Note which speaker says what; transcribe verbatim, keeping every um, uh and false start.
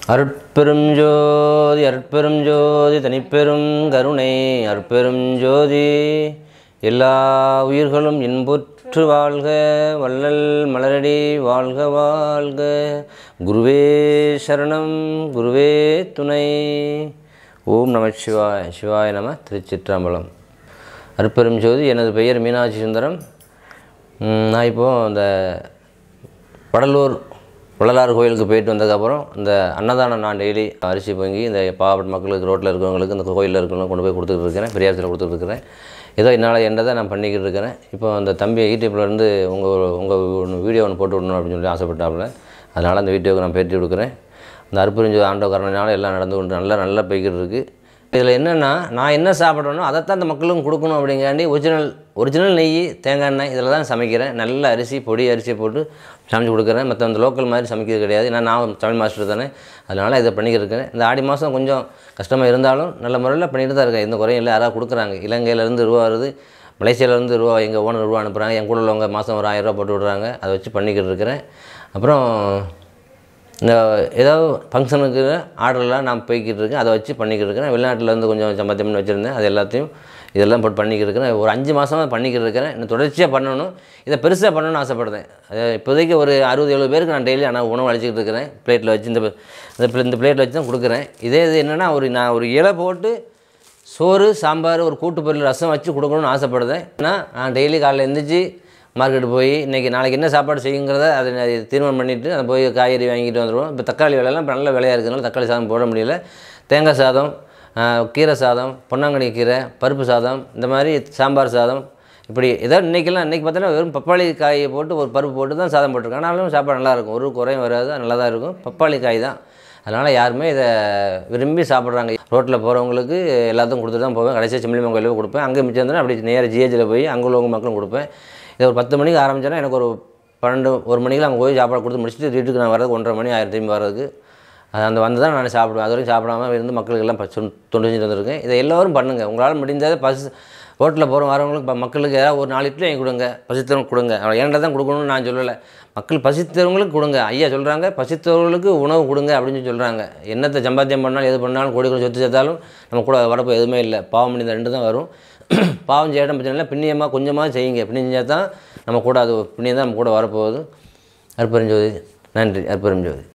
Speaker 1: அருட்பெரும் ஜோதி அருட்பெரும் ஜோதி தனிப்பெரும் கருணை அருட்பெரும் ஜோதி எல்லா உயிர்களும் இன்புற்று வாழ்க வள்ளல் மலரடி வாழ்க வாழ்க. குருவே சரணம் குருவே துணை. ஓம் நம சிவாய சிவாய நம. திருச்சிற்றம்பலம். அருட்பெரும் ஜோதி. எனது பெயர் மீனாட்சி சுந்தரம். நான் இப்போது இந்த வடலூர் வள்ளலார் கோயிலுக்கு போயிட்டு வந்ததுக்கப்புறம் இந்த அன்னதானம் நான் டெய்லி அரிசி பொங்கி இந்த பாவப்பட்ட மக்களுக்கு ரோட்டில் இருக்கிறவங்களுக்கு இந்த கோயிலில் இருக்கிறவங்க கொண்டு போய் கொடுத்துட்டு இருக்கிறேன். பெரியாரத்தில் கொடுத்துட்டு இருக்கிறேன். ஏதோ என்னால் என்னதை நான் பண்ணிக்கிட்டு இருக்கிறேன். இப்போ அந்த தம்பி யூடியூப்லேருந்து உங்கள் உங்கள் வீடியோ ஒன்று போட்டு விடணும் அப்படின்னு சொல்லி ஆசைப்பட்டாப்புல. அதனால் அந்த வீடியோவுக்கு நான் பேட்டி கொடுக்குறேன். இந்த அருட்பெரும் ஆண்டவ கருணையினால எல்லாம் நடந்து கொண்டு நல்லா நல்லா போய்கிட்டு இருக்குது. இதில் என்னென்னா, நான் என்ன சாப்பிட்றேனோ அதைத்தான் அந்த மக்களுக்கும் கொடுக்கணும் அப்படிங்காண்டி ஒரிஜினல் ஒரிஜினல் நெய் தேங்காய் எண்ணெய் இதில் தான் சமைக்கிறேன். நல்ல அரிசி பொடி அரிசியை போட்டு சமைச்சு கொடுக்குறேன். மற்ற அந்த லோக்கல் மாதிரி சமைக்கிறது கிடையாது. ஏன்னா நான் தமிழ் மாஸ்டர் தானே, அதனால் இதை பண்ணிக்கிட்டு இருக்கேன். இந்த ஆடி மாதம் கொஞ்சம் கஷ்டமாக இருந்தாலும் நல்ல முறையில் பண்ணிட்டு தான் இருக்கேன். எந்த குறையும் இல்லை. யாராவது கொடுக்குறாங்க. இலங்கையிலேருந்து ரூபா வருது, மலேசியாவிலேருந்து ரூபா எங்கள் ஓனர் ரூபா அனுப்புகிறாங்க. என் கூட உள்ளவங்க மாதம் ஒரு ஆயிரம் ரூபா போட்டு விட்றாங்க. அதை வச்சு பண்ணிக்கிட்டு இருக்கிறேன். அப்புறம் இந்த ஏதாவது ஃபங்க்ஷனுக்கு ஆர்டர்லாம் நான் போய்கிட்டு இருக்கேன். அதை வச்சு பண்ணிக்கிட்டு இருக்கிறேன். வெளிநாட்டில் வந்து கொஞ்சம் சம்பாத்தியம் வச்சுருந்தேன். அது எல்லாத்தையும் இதெல்லாம் போட்டு பண்ணிக்கிட்டு இருக்கிறேன். ஒரு அஞ்சு மாதமாக பண்ணிக்கிட்டு இருக்கிறேன். இன்னும் தொடர்ச்சியாக பண்ணணும். இதை பெருசாக பண்ணணும்னு ஆசைப்படுறேன். இப்போதைக்கு ஒரு அறுபது எழுபது பேருக்கு நான் டெய்லி ஆனால் உணவு அழிச்சிக்கிட்டு இருக்கிறேன். பிளேட்டில் வச்சு இந்த இந்த பிளேட்டில் வச்சு தான் கொடுக்குறேன். இதே இது என்னென்னா, ஒரு நான் ஒரு இலை போட்டு சோறு சாம்பார் ஒரு கூட்டு பொரியல் ரசம் வச்சு கொடுக்கணும்னு ஆசைப்படுறேன். ஏன்னா நான் டெய்லி காலையில் எழுந்திரிச்சு மார்க்கெட்டு போய் இன்றைக்கி நாளைக்கு என்ன சாப்பாடு செய்யுங்கிறத அதை தீர்மானம் பண்ணிவிட்டு அதை போய் காய்கறி வாங்கிட்டு வந்துடுவோம். இப்போ தக்காளி விலையெல்லாம் இப்போ நல்ல விலையாக இருக்கிறதுனால தக்காளி சாதம் போட முடியல. தேங்காய் சாதம், கீரை சாதம், பொன்னாங்கண்ணி கீரை, பருப்பு சாதம், இந்த மாதிரி சாம்பார் சாதம், இப்படி ஏதாவது இன்றைக்கெல்லாம் இன்றைக்கி பார்த்தோன்னா வெறும் பப்பாளி காயை போட்டு ஒரு பருப்பு போட்டு தான் சாதம் போட்டிருக்கேன். ஆனாலும் சாப்பாடு நல்லாயிருக்கும். ஒரு குறையும் வராது, நல்லா தான் இருக்கும். பப்பாளி காய் தான். அதனால் யாருமே இதை விரும்பி சாப்பிட்றாங்க. ரோட்டில் போகிறவங்களுக்கு எல்லாத்தையும் கொடுத்துட்டு தான் போவேன். கடைசியாக செம்மிலியம்மன் கோயிலுக்கு கொடுப்பேன். அங்கே மிச்சம் இருந்தால் அப்படி நேராக ஜிஹெச்சில் போய் அங்கே உள்ளவங்க மக்களும் கொடுப்பேன். இதை ஒரு பத்து மணிக்கு ஆரம்பிச்சேன்னா எனக்கு ஒரு பன்னெண்டு ஒரு மணிக்கு அங்கே போய் சாப்பாடு கொடுத்து முடிச்சுட்டு வீட்டுக்கு நான் வரதுக்கு ஒன்றரை மணி ஆயிரம் திரும்பி வர்றதுக்கு. அந்த வந்து தான் நான் சாப்பிடுவேன். அது வரைக்கும் சாப்பிடாமல் இருந்து மக்களுக்கெல்லாம் தொண்டு செஞ்சுட்டு வந்திருக்கேன். இதை எல்லோரும் பண்ணுங்கள். உங்களால் முடிந்ததை பசு ரோட்டில் போகிற வரவங்களுக்கு மக்களுக்கு ஏதாவது ஒரு நாலு இட்லி வாங்கி கொடுங்க. பசித்தவங்க கொடுங்க. அவன் ஏன்டா தான் கொடுக்கணும்னு நான் சொல்லலை. மக்கள் பசித்தவங்களுக்கு கொடுங்க. ஐயா சொல்கிறாங்க பசித்தவர்களுக்கு உணவு கொடுங்க அப்படின்னு சொல்லி சொல்கிறாங்க. என்னத்தை சம்பாத்தியம் பண்ணாலும் எது பண்ணாலும் கோடி கோடி சொத்து சேர்த்தாலும் நம்ம கூட வரப்போ எதுவுமே இல்லை. பாவம் பண்ணி இந்த ரெண்டு தான் வரும். பாவம் செய்யணும் பிரச்சனை இல்லை. புண்ணியமாக கொஞ்சமாக செய்யுங்க. புண்ணியம் செஞ்சால் தான் நம்ம கூட அது புண்ணியம் தான் நம்ம கூட வரப்போகுது. அருட்பெரும் ஜோதி. நன்றி. அருட்பெரும் ஜோதி.